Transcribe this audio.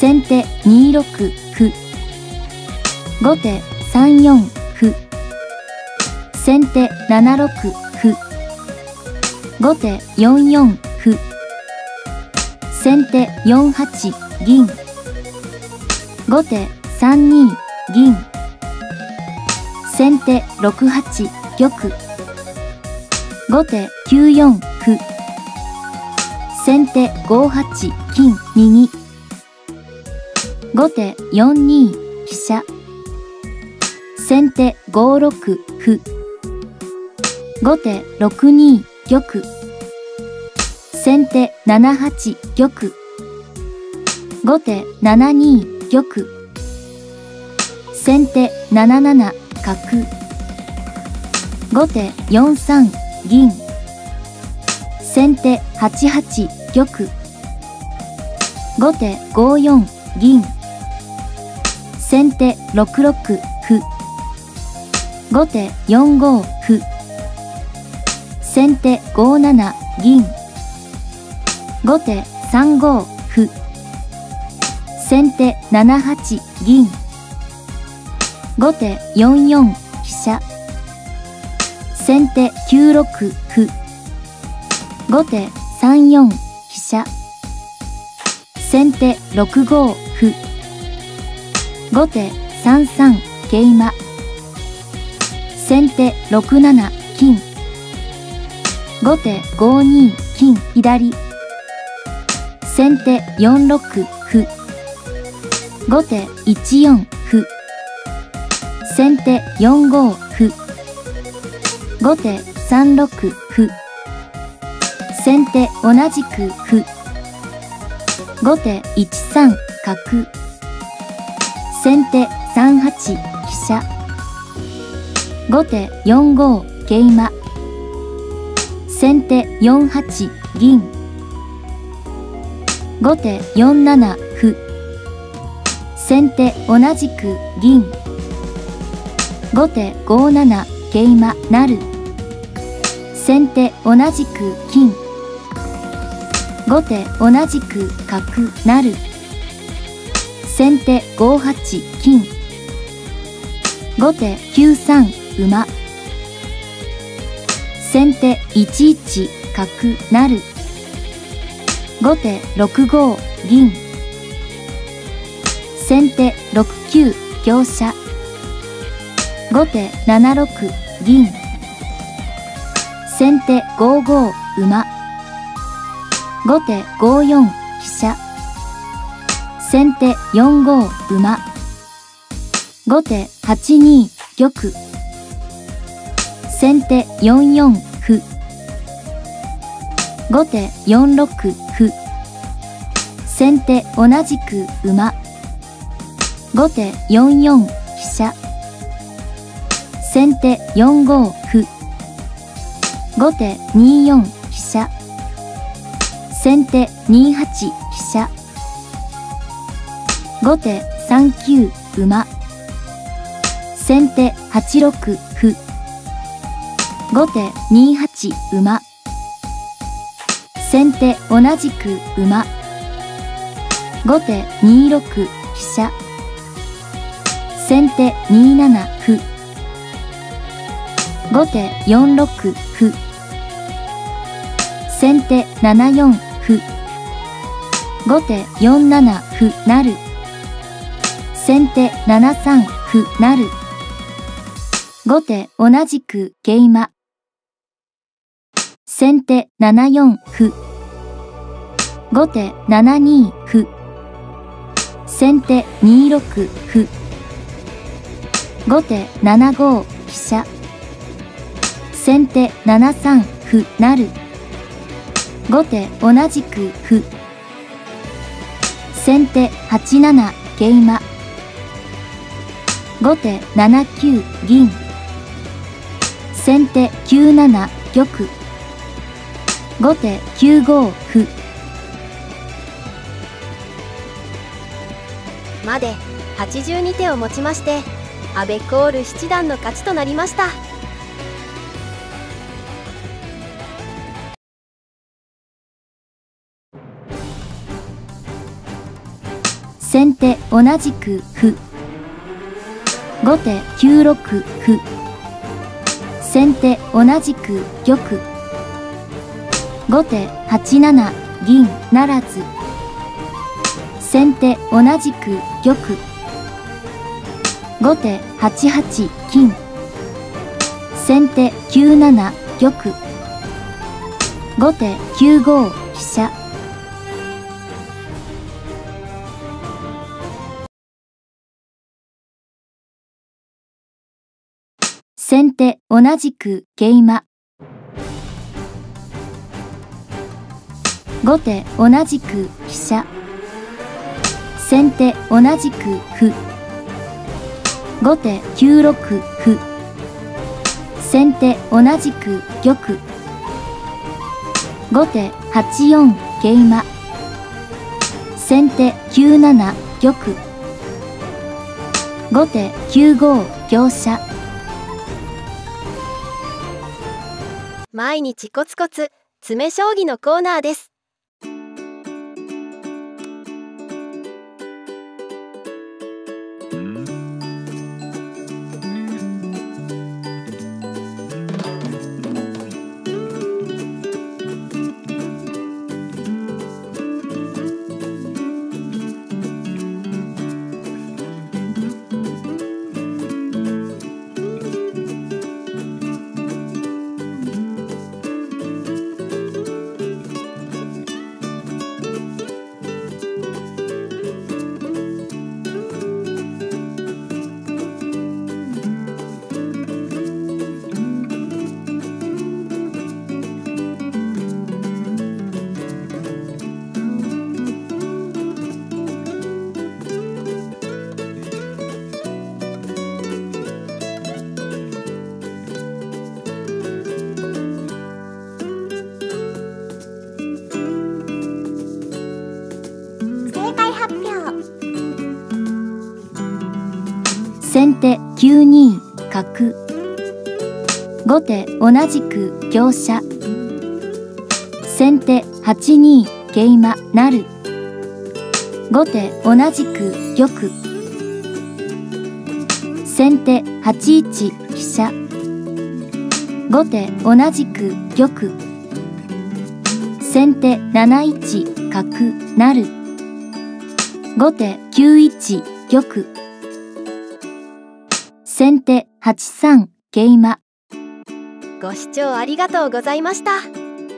先手2六歩。後手3四歩。先手7六歩。後手4四歩。先手4八銀。後手3二銀。先手6八玉。後手9四歩。先手5八金右。後手4二飛車。先手5六歩。後手6二玉。先手7八玉。後手7二玉。先手7七角。後手4三銀。先手8八玉。後手5四銀。先手6六歩。後手4五歩。先手5七銀。後手3五歩。先手7八銀。後手4四飛車。先手9六歩。後手3四飛車。先手6五歩。後手3三桂馬。先手6七金。後手5二金左。先手4六歩。後手1四歩。先手4五歩。後手3六歩。先手同じく歩。後手1三角。先手3八飛車。後手4五桂馬。先手4八銀。後手4七歩。先手同じく銀。後手5七桂馬成。先手同じく金。後手同じく角成。先手5八金。後手9三馬。先手1一角成。後手6五銀。先手6九香車。後手7六銀。先手5五馬。後手5四飛車。先手4五馬。後手8二玉。先手4四歩。後手4六歩。先手同じく馬。後手4四飛車。先手4五歩。後手2四飛車。先手2八飛車。後手3九馬。先手8六歩。後手2八馬。先手同じく馬。後手2六飛車。先手2七歩。後手4六歩。先手7四歩。後手4七歩成。先手7三歩成。後手同じく桂馬。先手7四歩。後手7二歩。先手2六歩。後手7五飛車。先手7三歩成。後手同じく歩。先手8七桂馬。後手7九銀。先手9七玉。後手9五歩。 まで82手をもちまして阿部コール七段の勝ちとなりました。 先手同じく歩。後手9六歩。先手同じく玉。後手8七銀ならず。先手同じく玉。後手8八金。先手9七玉。後手9五飛車。先手同じく桂馬。後手同じく飛車。先手同じく歩。後手9六歩。先手同じく玉。後手8四桂馬。先手9七玉。後手9五香車。 毎日コツコツ詰将棋のコーナーです。 先手9二角。後手同じく香車。先手8二桂馬成。後手同じく玉。先手8一飛車。後手同じく玉。先手7一角成。後手9一玉。先手8三桂馬。 ご視聴ありがとうございました。